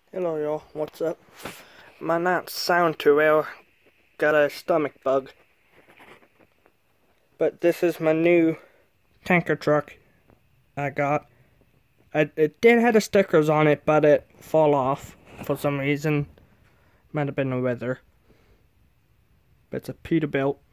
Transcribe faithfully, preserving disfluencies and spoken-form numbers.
Hello y'all, what's up? Might not sound too well, got a stomach bug. But this is my new tanker truck I got. I, it did have the stickers on it, but it fall off for some reason. Might have been the weather. But it's a Peterbilt